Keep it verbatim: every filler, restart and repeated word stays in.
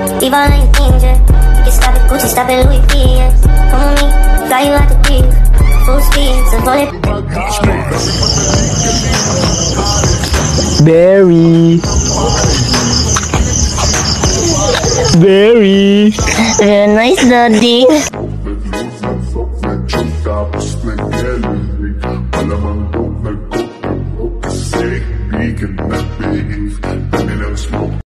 Diva like ninja. You can stop it, Gucci, stop it, Louis V, yeah. Come on me, fly you like a thief. Full speed, so bullet. Berri. Berri. Very nice, daddy. Malamang kung nag-cook, kasi we can not behave. Dami ng smoke.